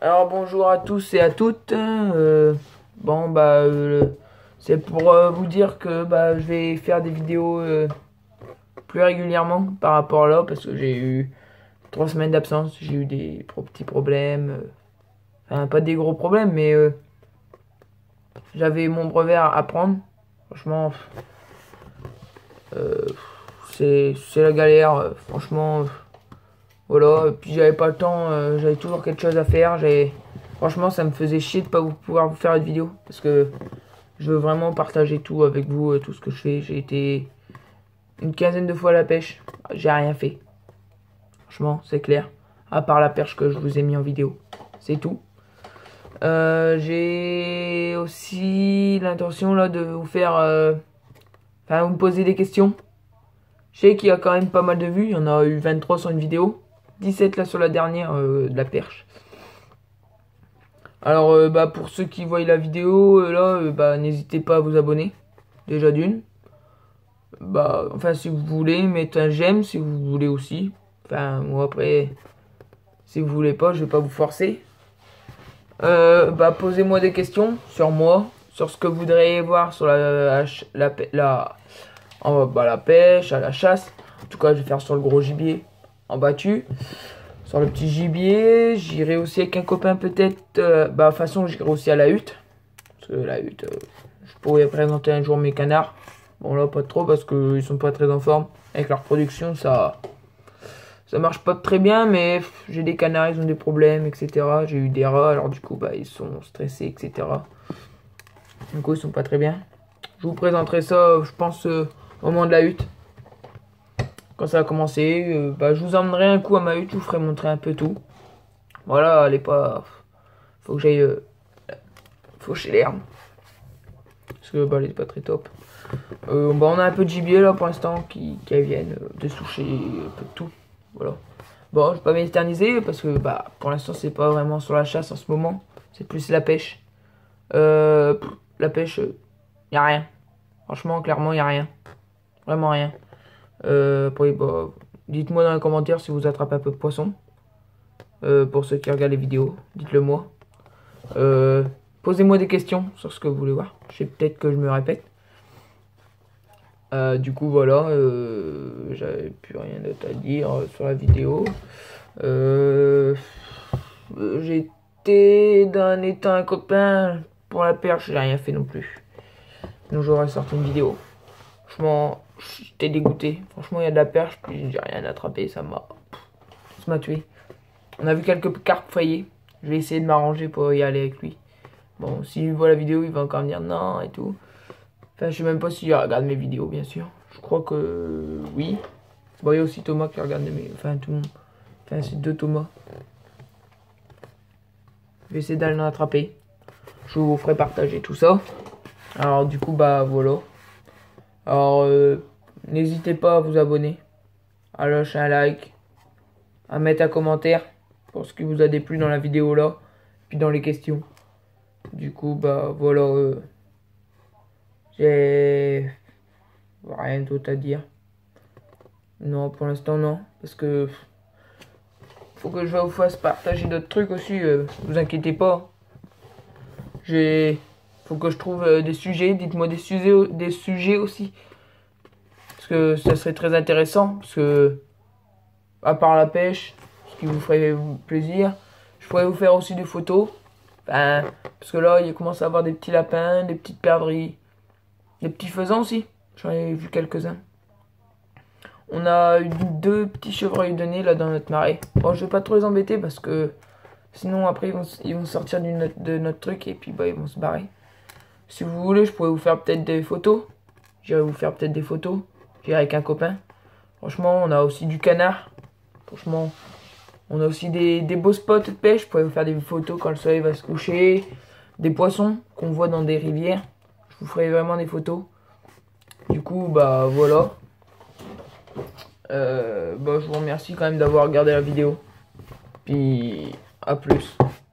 Alors bonjour à tous et à toutes. C'est pour vous dire que je vais faire des vidéos plus régulièrement par rapport là parce que j'ai eu 3 semaines d'absence. J'ai eu des petits problèmes, enfin pas des gros problèmes, mais j'avais mon brevet à prendre. Franchement, euh, c'est la galère. Franchement, voilà. Et puis j'avais pas le temps. J'avais toujours quelque chose à faire. Franchement, ça me faisait chier de pas pouvoir vous faire une vidéo parce que je veux vraiment partager tout avec vous, tout ce que je fais. J'ai été une quinzaine de fois à la pêche, j'ai rien fait. Franchement, c'est clair. À part la perche que je vous ai mis en vidéo, c'est tout. J'ai aussi l'intention là de vous faire, enfin, vous me poser des questions. Je sais qu'il y a quand même pas mal de vues. Il y en a eu 23 sur une vidéo, 17 là sur la dernière de la perche. Alors, pour ceux qui voient la vidéo, n'hésitez pas à vous abonner. Déjà d'une. Enfin, si vous voulez, mettez un j'aime si vous voulez aussi. Enfin, moi après, si vous voulez pas, je vais pas vous forcer. Posez-moi des questions sur moi, sur ce que vous voudriez voir sur la pêche, à la chasse. En tout cas, je vais faire sur le gros gibier en battu. Sur le petit gibier, j'irai aussi avec un copain peut-être. De toute façon, j'irai aussi à la hutte. Parce que la hutte, je pourrais présenter un jour mes canards. Bon là, pas trop parce qu'ils sont pas très en forme. Avec leur production, ça marche pas très bien. Mais j'ai des canards, ils ont des problèmes, etc. J'ai eu des rats, alors du coup, ils sont stressés, etc. Du coup, ils sont pas très bien. Je vous présenterai ça, je pense, au moment de la hutte. Quand ça va commencer, je vous emmènerai un coup à ma hutte, je vous ferai montrer un peu tout. Voilà, elle est pas... Faut que j'aille faucher l'herbe. Parce que elle est pas très top. On a un peu de gibier là pour l'instant qui viennent de soucher un peu de tout. Voilà. Bon, je vais pas m'éterniser parce que pour l'instant c'est pas vraiment sur la chasse en ce moment. C'est plus la pêche. La pêche, y a rien. Franchement, clairement, y a rien. Vraiment rien. Dites-moi dans les commentaires si vous attrapez un peu de poisson. Pour ceux qui regardent les vidéos, dites-le moi. Posez-moi des questions sur ce que vous voulez voir. Je sais peut-être que je me répète. Du coup, voilà. J'avais plus rien d'autre à dire sur la vidéo. J'étais d'un état un copain pour la perche. J'ai rien fait non plus. Donc j'aurais sorti une vidéo. Franchement, j'étais dégoûté. Franchement, il y a de la perche, puis j'ai rien attrapé. Ça m'a tué. On a vu quelques carpes faillées. Je vais essayer de m'arranger pour y aller avec lui. Bon, s'il voit la vidéo, il va encore me dire non et tout. Enfin, je sais même pas s'il regarde mes vidéos, bien sûr. Je crois que oui. Bon, il y a aussi Thomas qui regarde mes... Enfin, tout le monde. Enfin, c'est 2 Thomas. Je vais essayer d'aller en attraper. Je vous ferai partager tout ça. Alors, du coup, voilà. Alors, n'hésitez pas à vous abonner. À lâcher un like. À mettre un commentaire. Pour ce qui vous a déplu dans la vidéo là. Puis dans les questions. Du coup, voilà. J'ai rien d'autre à dire. Non, pour l'instant, non. Parce que faut que je vous fasse partager d'autres trucs aussi. Vous inquiétez pas. Faut que je trouve des sujets. Dites-moi des sujets aussi. Parce que ça serait très intéressant. Parce que, à part la pêche, ce qui vous ferait plaisir, je pourrais vous faire aussi des photos. Parce que là, il commence à avoir des petits lapins, des petites perdrix. Des petits faisans aussi. J'en ai vu quelques-uns. On a eu 2 petits chevreuils de nez là dans notre marais. Bon, je vais pas trop les embêter parce que sinon après ils vont sortir de notre truc et puis ils vont se barrer. Si vous voulez, je pourrais vous faire peut-être des photos. J'irai vous faire peut-être des photos. J'irai avec un copain. Franchement, on a aussi du canard. Franchement, on a aussi des beaux spots de pêche. Je pourrais vous faire des photos quand le soleil va se coucher. Des poissons qu'on voit dans des rivières. Je vous ferai vraiment des photos. Du coup, voilà. Je vous remercie quand même d'avoir regardé la vidéo. Puis, à plus.